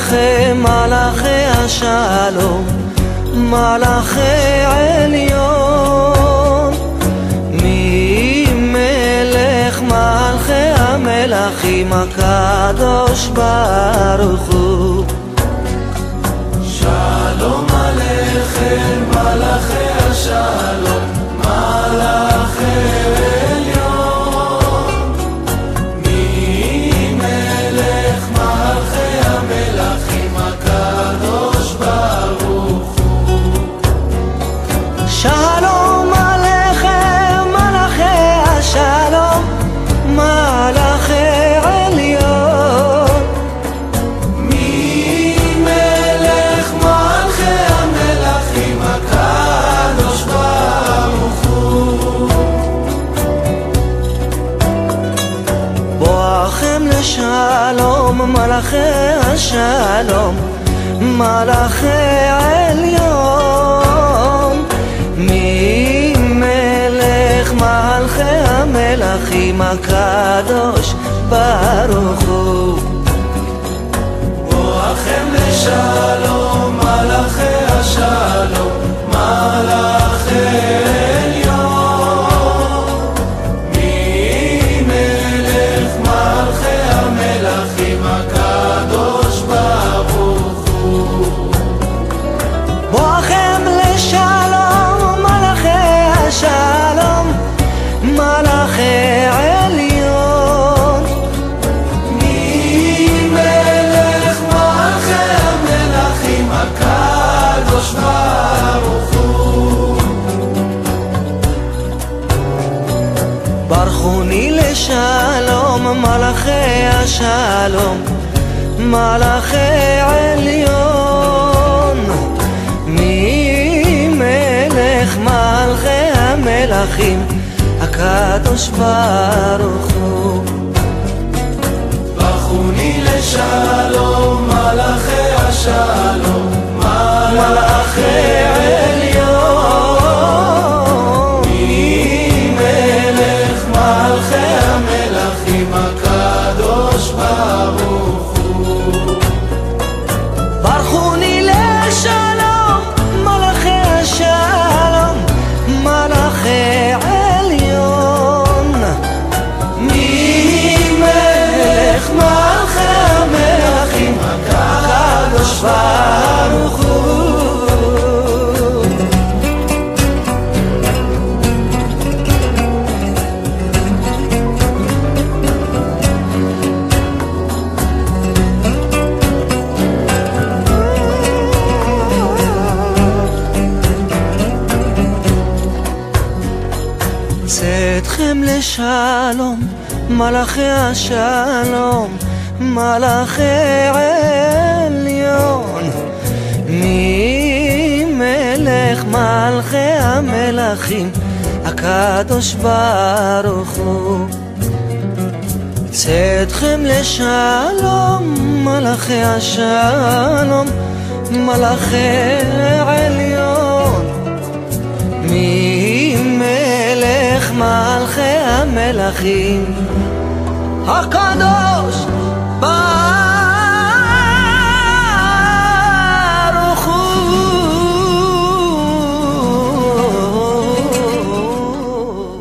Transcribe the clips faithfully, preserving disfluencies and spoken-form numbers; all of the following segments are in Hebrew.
עליכם מלאכי השלום, מלאכי עליון, ממלך מלכי המלכים הקדוש ברוך הוא. שלום עליכם מלאכי השלום, מלאכי עליון, ממלך מלכי המלכים הקדוש ברוך הוא. שלום עליכם מלאכי השלום, מלאכי עליון, ממלך מלכי המלכים הקדוש ברוך הוא. בואכם לשלום מלאכי השלום, מלאכי עליון, ממלך מלכי המלכים הקדוש ברוך הוא. בואכם לשלום מלאכי השלום, מלאכי עליון, ממלך מלכי המלכים הקדוש ברוך הוא. בואכם לשלום מלאכי השלום, מלאכי עליון, ממלך מלכי המלכים הקדוש ברוך הוא. ברכוני לשלום מלאכי השלום, מלאכי עליון, ממלך מלכי המלכים הקדוש ברוך הוא. ברכוני לשלום מלאכי השלום, מלאכי עליון, ממלך מלכי המלכים הקדוש ברוך הוא. ברכוני לשלום מלאכי השלום, מלאכי עליון, ממלך מלכי המלכים הקדוש ברוך הוא. צאתכם לשלום מלאכי השלום, מלאכי עליון, ממלך מלכי המלכים הקדוש ברוך הוא. צאתכם לשלום מלאכי השלום, מלאכי עליון, ממלך מלכי המלכים הקדוש ברוך הוא.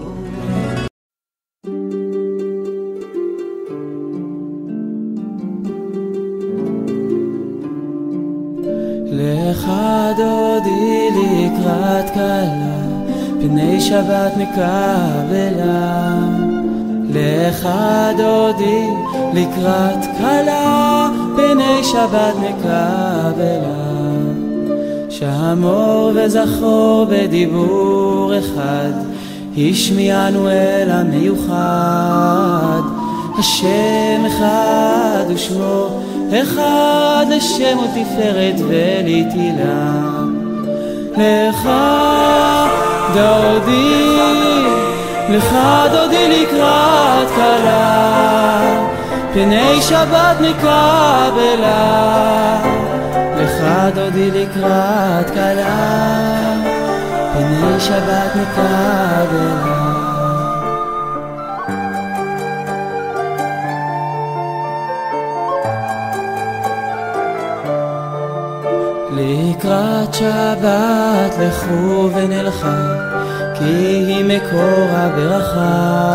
לך דודי לקראת כלה, פני שבת נקבלה. לך דודי לקראת כלה, פני שבת נקבלה. שמור וזכור בדיבור אחד, השמיענו אל המיוחד. השם אחד ושמו אחד, לשם ותפארת ולתהילה. לך דודי, לך דודי לקראת כלה, פני שבת נקבלה. לך דודי לקראת כלה, פני שבת נקבלה. לקראת שבת לכו ונלכה, כי היא מקור הברכה,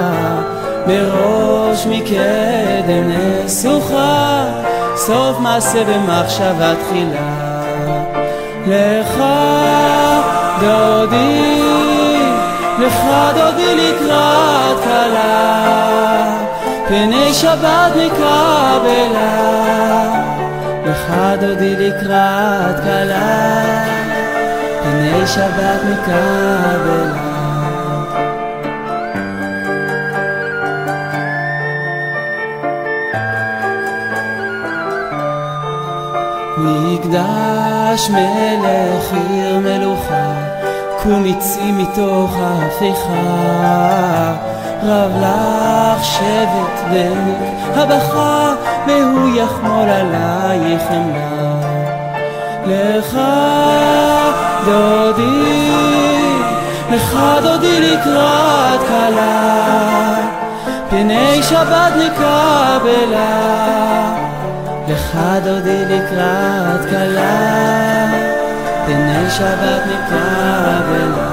מראש מקדם נסוכה, סוף מעשה במחשבה תחילה. לך דודי, לך דודי לקראת כלה, פני שבת נקבלה. לך דודי לקראת כלה, פני שבת נקבלה. מקדש מלך עיר מלוכה, קום יצאי מתוך ההפיכה, רב לך שבט בן הבכה, והוא יחמול עלייך חמלה. לך דודי, לך דודי לקראת כלה, פני שבת נקבלה. לך דודי לקראת כלה, פני שבת נקבלה.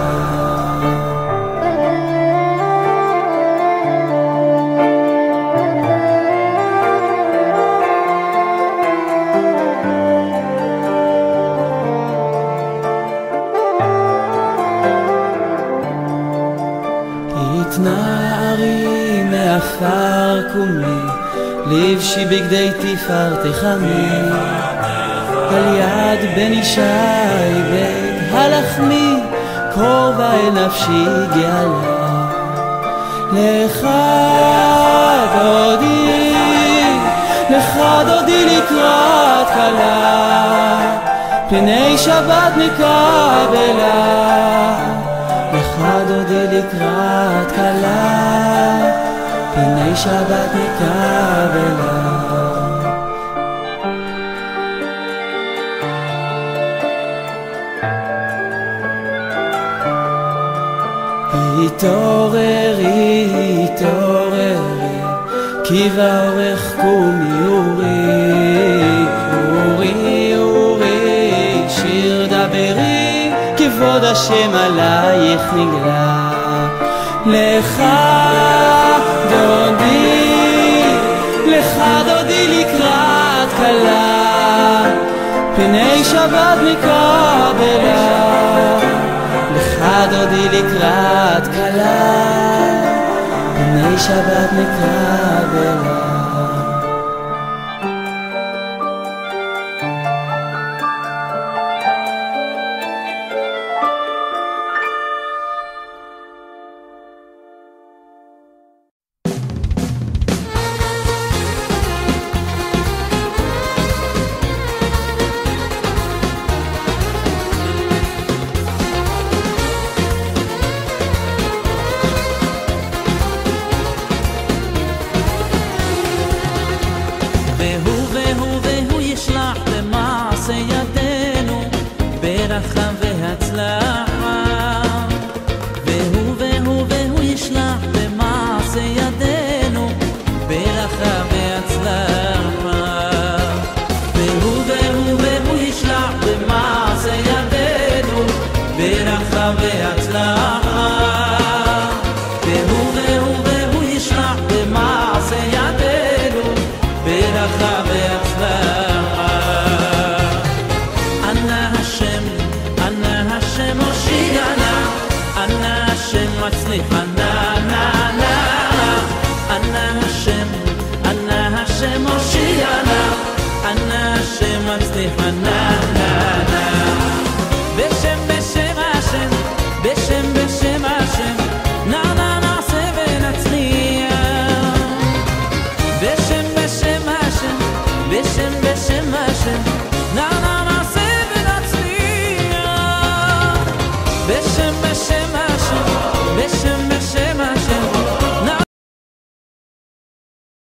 התנערי מעפר קומי, לבשי בגדי תפארתך עמי, על יד בן ישי בית הלחמי, קרובה אל נפשי גאלה. לך דודי, לך דודי לקראת כלה, פני שבת נקבלה. לך דודי לקראת כלה, פני שבת נקבלה. התעוררי, התעוררי, כי באורך קומי אורי, אורי, אורי, שיר דברי, כבוד השם עלייך נגלה. לך דודי, לך דודי לקראת כלה, פני שבת נקבלה. לך דודי לקראת כלה, פני שבת נקבלה.